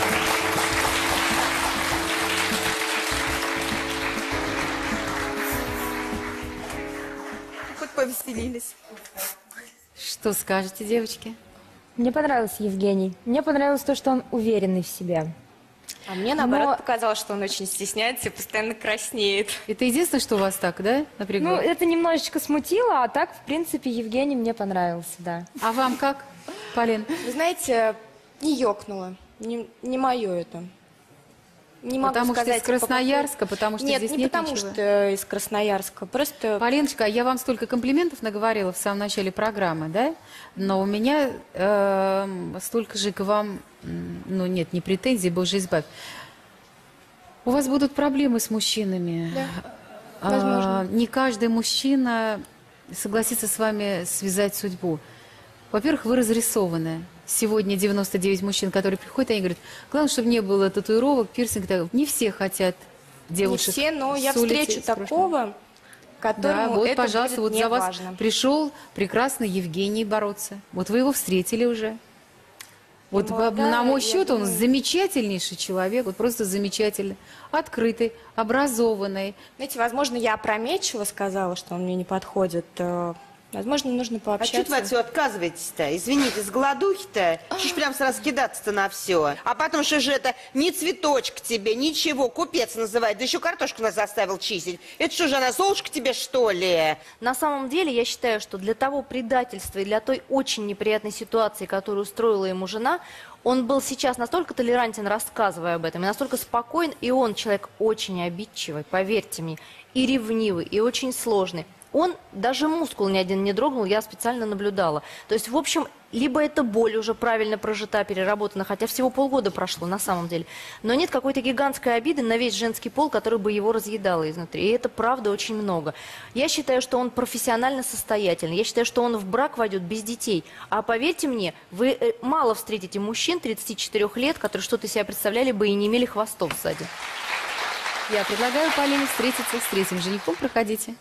Хоть повеселились. Что скажете, девочки? Мне понравился Евгений. Мне понравилось то, что он уверенный в себе. А мне, наоборот, Но- показалось, что он очень стесняется и постоянно краснеет. Это единственное, что у вас так, да, напрягло? Ну, это немножечко смутило, а так, в принципе, Евгений мне понравился, да. А вам как, Полин? Вы знаете, не ёкнуло. Не, не мое это. Не могу Потому что сказать, из по какой- Красноярска, потому что нет, здесь не нет потому ничего. что из Красноярска. Просто Полиночка, я вам столько комплиментов наговорила в самом начале программы, да? Но у меня эм, столько же к вам, м, ну нет, не претензий, боже избавь. У вас будут проблемы с мужчинами. А, не каждый мужчина согласится с вами связать судьбу. Во-первых, вы разрисованная. Сегодня девяносто девять мужчин, которые приходят, они говорят, главное, чтобы не было татуировок, пирсингов. Не все хотят девушек. Не все, но я с улицы, встречу с прошлого. такого, которому Да, вот, это пожалуйста, будет вот за вас неважно. пришел прекрасный Евгений бороться. Вот вы его встретили уже. Вот по- молодая, на мой я счет он думаю. замечательнейший человек, вот просто замечательный, открытый, образованный. Знаете, возможно, я опрометчиво сказала, что он мне не подходит. Э, Возможно, нужно А пообщаться. что вы от всего отказываетесь-то? Извините, с голодухи-то? Что ж прям сразу кидаться-то на все? А потом, что же это, ни цветочек тебе, ничего, купец называет, да еще картошку нас заставил чистить. Это что же, она Золушка тебе, что ли? На самом деле, я считаю, что для того предательства и для той очень неприятной ситуации, которую устроила ему жена, он был сейчас настолько толерантен, рассказывая об этом, и настолько спокоен, и он человек очень обидчивый, поверьте мне, и ревнивый, и очень сложный. Он даже мускул ни один не дрогнул, я специально наблюдала. То есть, в общем, либо эта боль уже правильно прожита, переработана, хотя всего полгода прошло на самом деле, но нет какой-то гигантской обиды на весь женский пол, который бы его разъедало изнутри. И это правда очень много. Я считаю, что он профессионально состоятельный. Я считаю, что он в брак войдет без детей. А поверьте мне, вы э, мало встретите мужчин тридцати четырёх лет, которые что-то из себя представляли бы и не имели хвостов сзади. Я предлагаю Полине встретиться с третьим женихом. Проходите.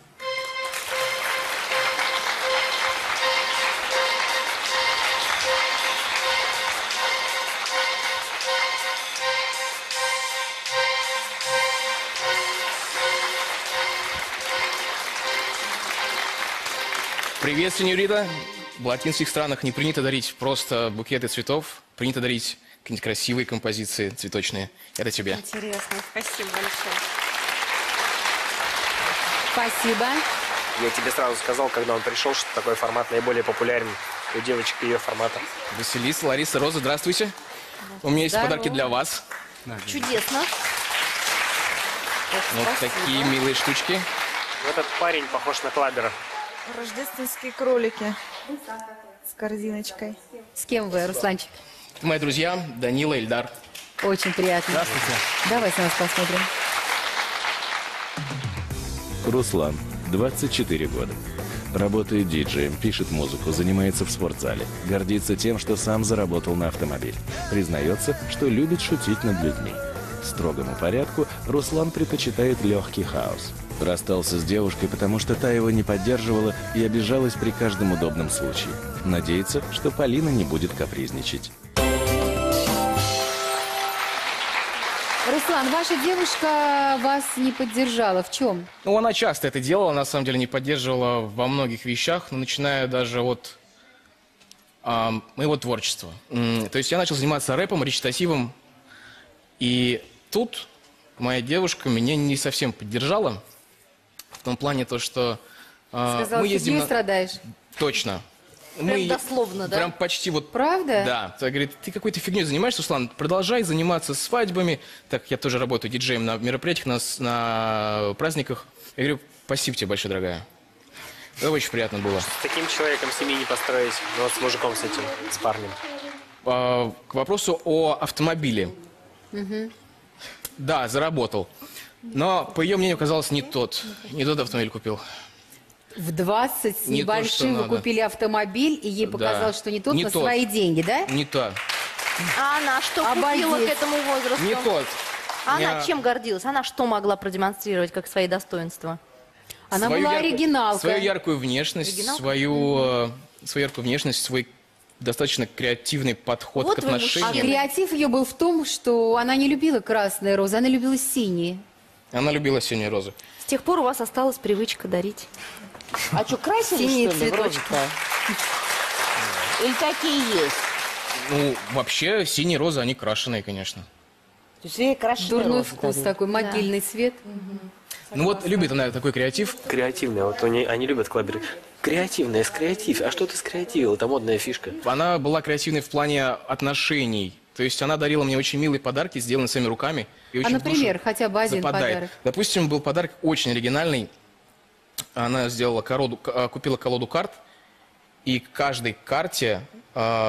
Привет, сеньорита. В латинских странах не принято дарить просто букеты цветов, принято дарить какие-нибудь красивые композиции цветочные. Это тебе. Интересно, спасибо большое. Спасибо. Я тебе сразу сказал, когда он пришел, что такой формат наиболее популярен у девочек ее формата. Василиса, Лариса, Роза, здравствуйте. У меня есть Здорово. подарки для вас. Чудесно. Вот такие милые штучки. Этот парень похож на Клабера. Рождественские кролики с корзиночкой. С кем вы, Русланчик? Это мои друзья Данила, Ильдар. Очень приятно. Здравствуйте. Давайте нас посмотрим. Руслан, двадцать четыре года. Работает диджеем, пишет музыку, занимается в спортзале. Гордится тем, что сам заработал на автомобиль. Признается, что любит шутить над людьми. Строгому порядку Руслан предпочитает легкий хаос. Расстался с девушкой, потому что та его не поддерживала и обижалась при каждом удобном случае. Надеется, что Полина не будет капризничать. Руслан, ваша девушка вас не поддержала. В чем? Ну, она часто это делала, на самом деле не поддерживала во многих вещах, но начиная даже от а, моего творчества. М, То есть я начал заниматься рэпом, речитативом, и тут моя девушка меня не совсем поддержала, в том плане то, что а, Сказала, мы что ездим... ты на- страдаешь. Точно. Прям дословно, да? Прям почти вот... Правда? Да. Она говорит, ты какой-то фигней занимаешься, Руслан, продолжай заниматься свадьбами. Так, я тоже работаю диджеем на мероприятиях, на, с- на праздниках. Я говорю, спасибо тебе большое, дорогая. Это очень приятно было. С таким человеком семьи не построить, но вот с мужиком с этим, с парнем. А, к вопросу о автомобиле. Да, заработал. Но, по ее мнению, оказалось не тот. Не тот автомобиль купил. В двадцать с Не то, небольшим что вы надо. купили автомобиль, и ей Да. показалось, что не тот, Не на тот. свои деньги, да? Не то. А она что Обалдеть. купила к этому возрасту? Не тот. Она Я- чем гордилась? Она что могла продемонстрировать как свои достоинства? Она Свою была яркую- оригиналка. Свою яркую внешность, Оригиналка? свою, э, свою яркую внешность, свой достаточно креативный подход Вот к вы А отношениям. креатив ее был в том, что она не любила красные розы, она любила синие. Она любила синие розы. С тех пор у вас осталась привычка дарить. А что, красили, Синие что ли, в цветочки. розы-то? Или такие есть? Ну, вообще, синие розы, они крашеные, конечно. То есть ей крашеные Дурной розы вкус дарили. такой, могильный цвет. Ну вот, любит она такой креатив. Креативная, вот они, они любят клаберы. Креативная, скреатив. А что ты скреативил? Это модная фишка. Она была креативной в плане отношений. То есть она дарила мне очень милые подарки, сделанные своими руками. И А, очень в душу например, хотя бы один западает. подарок. Допустим, был подарок очень оригинальный. Она сделала колоду, к- а, купила колоду карт, и к каждой карте а,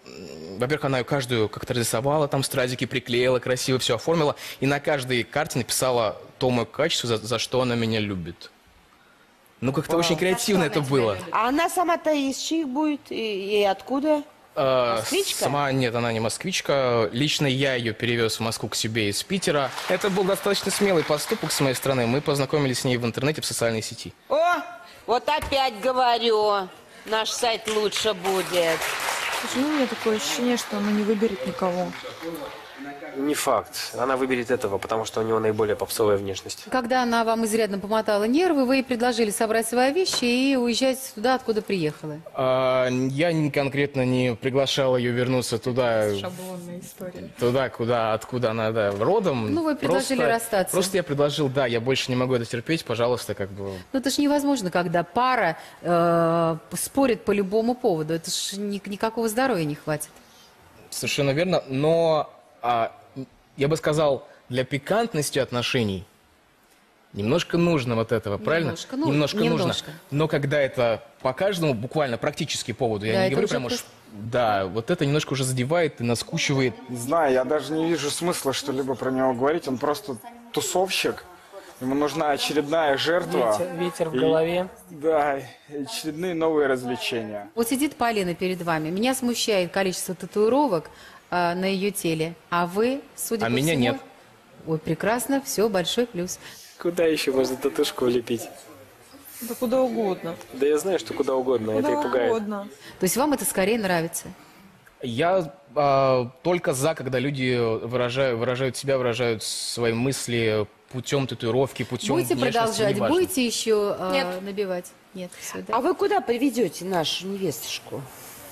во-первых, она ее каждую как-то разрисовала, там стразики приклеила, красиво все оформила. И на каждой карте написала то мое качество, за, за что она меня любит. Ну, как-то очень креативно это было. А она сама-то из чьих будет? И, и откуда? Э, Москвичка? Сама, нет, она не москвичка. Лично я ее перевез в Москву к себе из Питера. Это был достаточно смелый поступок с моей стороны. Мы познакомились с ней в интернете, в социальной сети. О, вот опять говорю, наш сайт лучше будет. Почему у меня такое ощущение, что она не выберет никого? Не факт. Она выберет этого, потому что у него наиболее попсовая внешность. Когда она вам изрядно помотала нервы, вы ей предложили собрать свои вещи и уезжать туда, откуда приехала. А, я не- конкретно не приглашал ее вернуться туда, Шаблонная история. туда, куда, откуда она, да, родом. Ну, вы предложили Просто- расстаться. Просто я предложил, да, я больше не могу это терпеть, пожалуйста, как бы. Ну, это же невозможно, когда пара э, спорит по любому поводу. Это же ни- никакого здоровья не хватит. Совершенно верно, но а, я бы сказал, для пикантности отношений немножко нужно вот этого, правильно? Немножко, ну, немножко немножко. нужно. Но когда это по каждому, буквально практически поводу, я Да, не это говорю уже прям уж... просто- Да, вот это немножко уже задевает и наскучивает. Не знаю, я даже не вижу смысла что-либо про него говорить. Он просто тусовщик. Ему нужна очередная жертва. Ветер, ветер в И- голове. Да, и очередные новые развлечения. Вот сидит Полина перед вами. Меня смущает количество татуировок э, на ее теле. А вы, судя А по меня всему... нет. Ой, прекрасно, все, большой плюс. Куда еще можно татушку влепить? Да куда угодно. Да я знаю, что куда угодно. это и Куда пугает. угодно. То есть вам это скорее нравится? Я а, только за, когда люди выражают, выражают себя, выражают свои мысли путем татуировки, путем Будете внешности, продолжать? неважно. Будете еще э, Нет. набивать? Нет, все, да. А вы куда приведете нашу невестушку?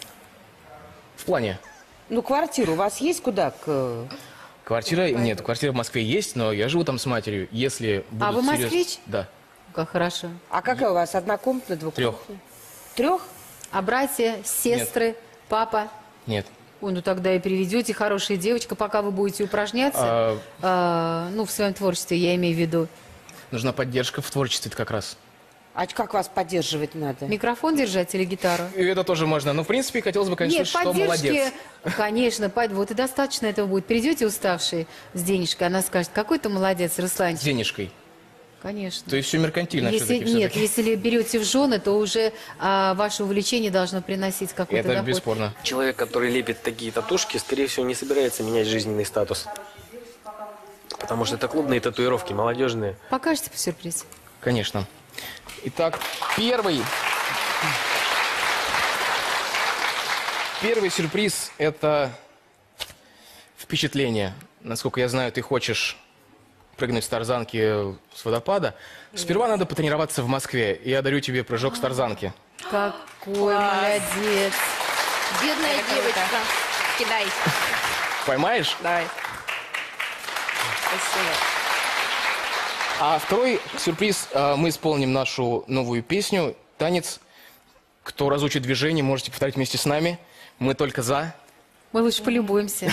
В плане? Ну, квартиру у вас есть куда? К... Квартира, нет, квартира в Москве есть, но я живу там с матерью. Если А будут вы серьез- москвич? Да, Как хорошо. А какая у вас однокомнатная, двухкомнатная? Трех. Трех? А братья, сестры, папа? нет. Ой, ну тогда и приведете, хорошая девочка, пока вы будете упражняться. А, А, ну, в своем творчестве, я имею в виду. нужна поддержка в творчестве как раз. А как вас поддерживать надо? Микрофон держать или гитару? И это тоже можно. Но, в принципе, хотелось бы, конечно, Нет, что поддержки, молодец. конечно, под- вот и достаточно этого будет. Придете уставшие с денежкой, она скажет, какой ты молодец, С Русланчик. денежкой. Конечно. То есть все меркантильно Если, все-таки. нет, если берете в жены, то уже а, ваше увлечение должно приносить какой-то Это доход. бесспорно. Человек, который лепит такие татушки, скорее всего, не собирается менять жизненный статус. Потому что это клубные татуировки, молодежные. Покажете по сюрприз? Конечно. Итак, первый... Первый сюрприз – это впечатление. Насколько я знаю, ты хочешь прыгнуть с тарзанки с водопада. Сперва надо потренироваться в Москве. И я дарю тебе прыжок с тарзанки. Какой молодец. Бедная девочка. Кидай. Поймаешь? Давай. Спасибо. А второй сюрприз. а, Мы исполним нашу новую песню «Танец». Кто разучит движение, можете повторить вместе с нами. Мы только за. Мы лучше полюбуемся.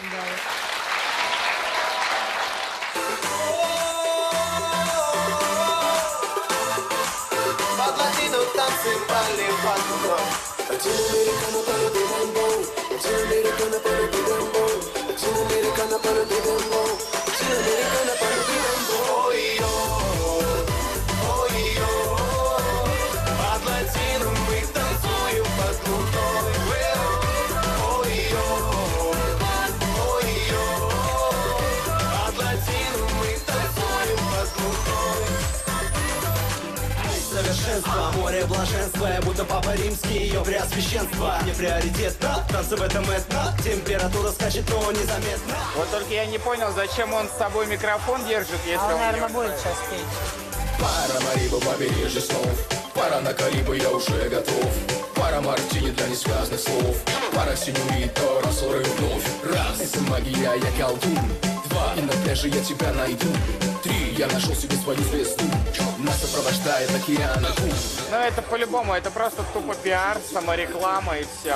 Совершенство, море блаженства, я будто папа римский, ее преосвященство. Не приоритет, да, танцы в этом этно. Температура скачет, но незаметно. Вот только я не понял, зачем он с собой микрофон держит, если А он, он наверное, не- будет сейчас петь. Пара Марибу, побережье снов. Пара на Карибы, я уже готов. Пара мартини для несвязных слов. Пара сеньорито, Рассел Рэй вновь. Раз, это магия, я колдун. Два, и на пляже я тебя найду. Три, я нашел себе свою звезду. Нас сопровождает океан. Ну это по-любому, это просто тупо пиар, самореклама и все.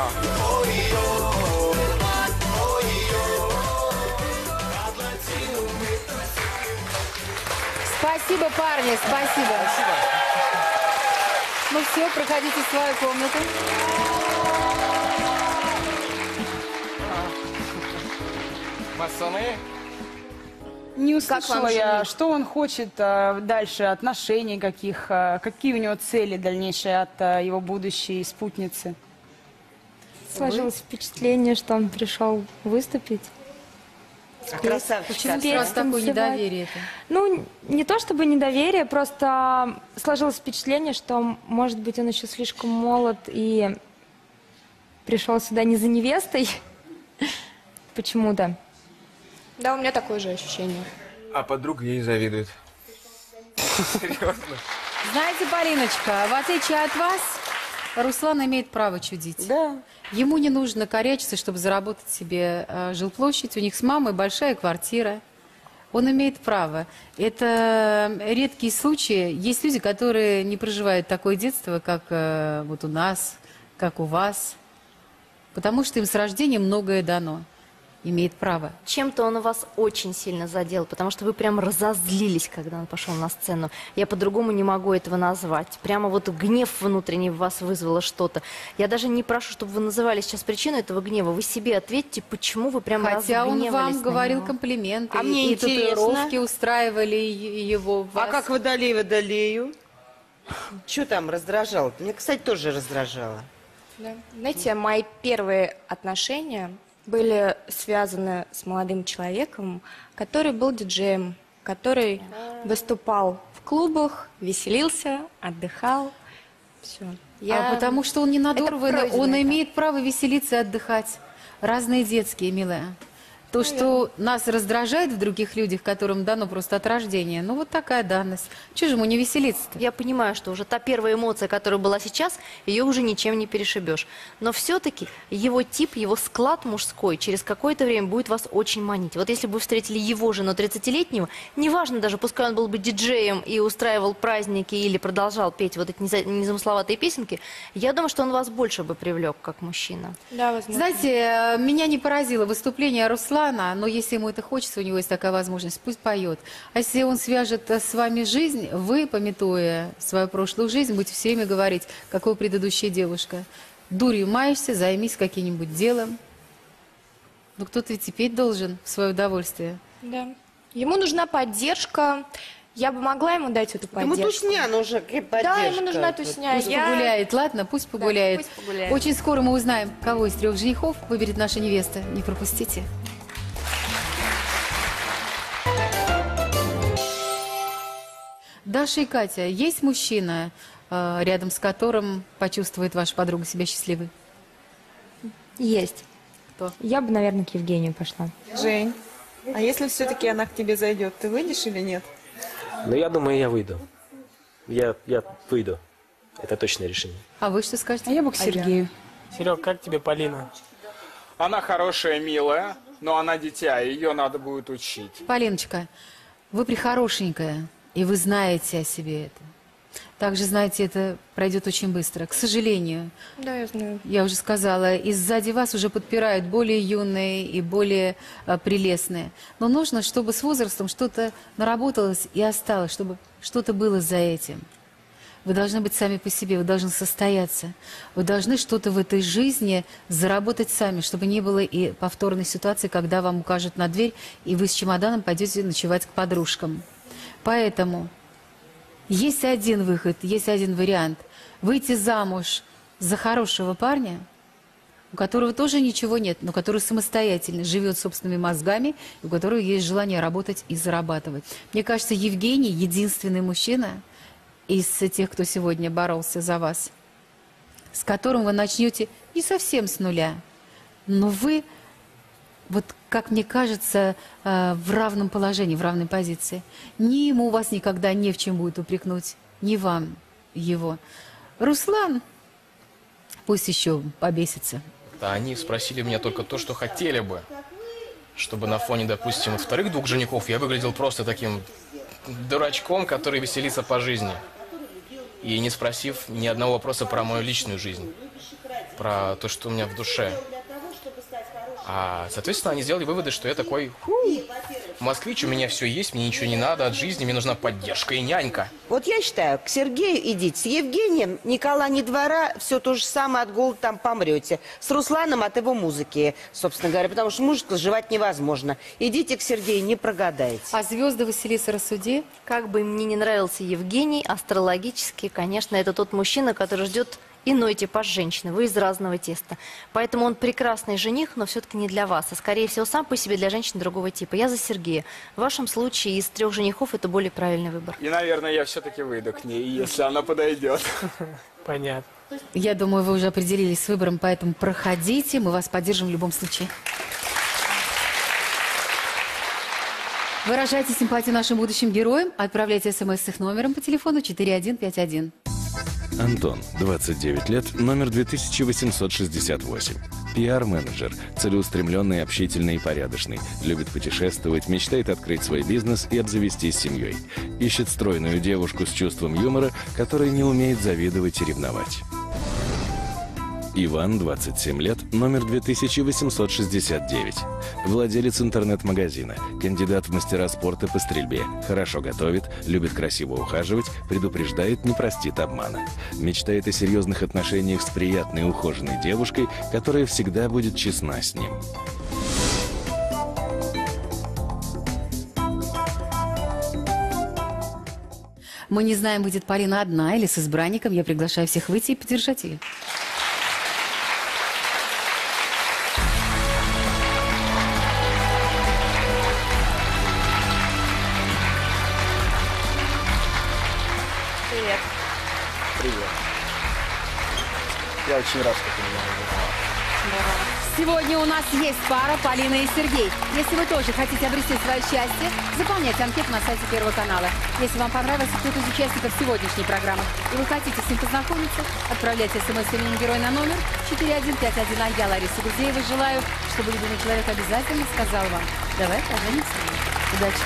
Спасибо, парни, спасибо. Спасибо. Ну все, проходите в свою комнату. пацаны. Не вам услышала я, жених? что он хочет а, дальше, отношений каких, а, какие у него цели дальнейшие от а, его будущей спутницы. Сложилось впечатление, что он пришел выступить. А красавчик. Почему Спеть, сразу такое танцевать. недоверие-то? Ну, не то чтобы недоверие, просто сложилось впечатление, что, может быть, он еще слишком молод и пришел сюда не за невестой почему-то. Да, у меня такое же ощущение. А подруга ей завидует. Серьезно? Знаете, Полиночка, в отличие от вас, Руслан имеет право чудить. Да. Ему не нужно корячиться, чтобы заработать себе э, жилплощадь. У них с мамой большая квартира. Он имеет право. Это редкие случаи. Есть люди, которые не проживают такое детство, как э, вот у нас, как у вас. Потому что им с рождения многое дано. Имеет право. Чем-то он у вас очень сильно задел, потому что вы прям разозлились, когда он пошел на сцену. Я по-другому не могу этого назвать. Прямо вот гнев внутренний в вас вызвало что-то. Я даже не прошу, чтобы вы называли сейчас причину этого гнева. Вы себе ответьте, почему вы прям Хотя он разгневались вам на говорил него. комплименты. А мне и интересно. татуировки устраивали его. в А вас. как водолей водолею? Что там раздражало? Мне, кстати, тоже раздражало. Да. Знаете, мои первые отношения были связаны с молодым человеком, который был диджеем, который выступал в клубах, веселился, отдыхал. Все. А потому что он не надорван, он имеет право веселиться и отдыхать. Разные детские, милая. То, что нас раздражает в других людях, которым дано просто от рождения, ну вот такая данность. Чего же ему не веселиться-то? Я понимаю, что уже та первая эмоция, которая была сейчас, ее уже ничем не перешибешь. Но все-таки его тип, его склад мужской через какое-то время будет вас очень манить. Вот если бы вы встретили его же, но тридцатилетнего, неважно даже, пускай он был бы диджеем и устраивал праздники или продолжал петь вот эти незамысловатые песенки, я думаю, что он вас больше бы привлек как мужчина. Да, возможно. Знаете, меня не поразило выступление Руслана, но если ему это хочется, у него есть такая возможность, пусть поет. А если он свяжет с вами жизнь, вы, памятуя свою прошлую жизнь, будете все время говорить, какой предыдущая девушка. Дурью маешься, займись каким-нибудь делом. Ну кто-то ведь теперь должен в свое удовольствие. Да. Ему нужна поддержка. Я бы могла ему дать эту Ему поддержку. тусня нужна, какая поддержка. Да, ему нужна тусня. Пусть Я- погуляет, ладно, пусть погуляет. пусть погуляет. Очень скоро мы узнаем, кого из трех женихов выберет наша невеста. Не пропустите. Даша и Катя, есть мужчина, э, рядом с которым почувствует ваша подруга себя счастливой? Есть. Кто? Я бы, наверное, к Евгению пошла. Жень, а если все-таки она к тебе зайдет, ты выйдешь или нет? Ну, я думаю, я выйду. Я, я выйду. Это точное решение. А вы что скажете? А я бы к Сергею. Серег, как тебе Полина? Она хорошая, милая, но она дитя, ее надо будет учить. Полиночка, вы прихорошенькая, и вы знаете о себе это. Также, знаете, это пройдет очень быстро. К сожалению, Да, я знаю. я уже сказала, и сзади вас уже подпирают более юные и более а, прелестные. Но нужно, чтобы с возрастом что-то наработалось и осталось, чтобы что-то было за этим. Вы должны быть сами по себе, вы должны состояться. Вы должны что-то в этой жизни заработать сами, чтобы не было и повторной ситуации, когда вам укажут на дверь, и вы с чемоданом пойдете ночевать к подружкам. Поэтому есть один выход, есть один вариант. Выйти замуж за хорошего парня, у которого тоже ничего нет, но который самостоятельно живет собственными мозгами, и у которого есть желание работать и зарабатывать. Мне кажется, Евгений единственный мужчина из тех, кто сегодня боролся за вас, с которым вы начнете не совсем с нуля, но вы, вот как мне кажется, в равном положении, в равной позиции. Ни ему вас никогда не в чем будет упрекнуть, ни вам его. Руслан пусть еще побесится. Да, они спросили меня только то, что хотели бы. Чтобы на фоне, допустим, вторых двух женихов я выглядел просто таким дурачком, который веселится по жизни. И не спросив ни одного вопроса про мою личную жизнь. Про то, что у меня в душе. А, соответственно, они сделали выводы, что я такой москвич, у меня все есть, мне ничего не надо от жизни, мне нужна поддержка и нянька. Вот я считаю, к Сергею идите. С Евгением ни кола, ни двора, все то же самое, от голода там помрете. С Русланом от его музыки, собственно говоря, потому что музыку жевать невозможно. Идите к Сергею, не прогадаете. А звезды, Василиса, рассуди. Как бы мне не нравился Евгений, астрологически, конечно, это тот мужчина, который ждет иной типаж женщины. Вы из разного теста. Поэтому он прекрасный жених, но все-таки не для вас. А скорее всего, сам по себе для женщин другого типа. Я за Сергея. В вашем случае из трех женихов это более правильный выбор. И, наверное, я все-таки выйду к ней, если она подойдет. Понятно. Я думаю, вы уже определились с выбором, поэтому проходите, мы вас поддержим в любом случае. Выражайте симпатию нашим будущим героям, отправляйте смс с их номером по телефону четыре один пять один. Антон, двадцать девять лет, номер две тысячи восемьсот шестьдесят восемь. Пиар-менеджер, целеустремленный, общительный и порядочный. Любит путешествовать, мечтает открыть свой бизнес и обзавестись семьей. Ищет стройную девушку с чувством юмора, которая не умеет завидовать и ревновать. Иван, двадцать семь лет, номер две тысячи восемьсот шестьдесят девять. Владелец интернет-магазина, кандидат в мастера спорта по стрельбе, хорошо готовит, любит красиво ухаживать, предупреждает, не простит обмана. Мечтает о серьезных отношениях с приятной ухоженной девушкой, которая всегда будет честна с ним. Мы не знаем, будет Полина одна или с избранником. Я приглашаю всех выйти и поддержать ее. Привет. Привет. Я очень рад, что ты меня назвала. Сегодня у нас есть пара Полина и Сергей. Если вы тоже хотите обрести свое счастье, заполняйте анкету на сайте Первого канала. Если вам понравился кто-то из участников сегодняшней программы и вы хотите с ним познакомиться, отправляйте смс с именем героя на номер четыре один пять один. А я, Лариса Гузеева, желаю, чтобы любимый человек обязательно сказал вам: давай поженимся. Удачи.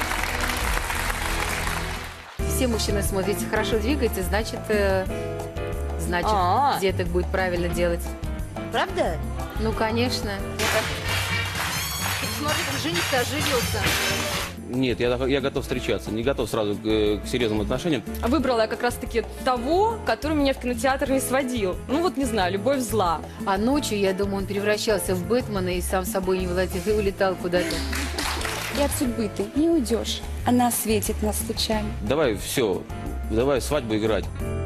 Все мужчины смотрите, хорошо двигаете, значит, э, значит, А-а-а. где-то будет правильно делать. Правда? Ну, конечно. Смотри, как женится, оживется. Нет, я, я готов встречаться, не готов сразу к, к серьезным отношениям. Выбрала я как раз-таки того, который меня в кинотеатр не сводил. Ну вот, не знаю, любовь зла. А ночью, я думаю, он превращался в Бэтмена и сам собой не владел, и улетал куда-то. И от судьбы ты не уйдешь. Она светит нас лучами. Давай все, давай свадьбу играть.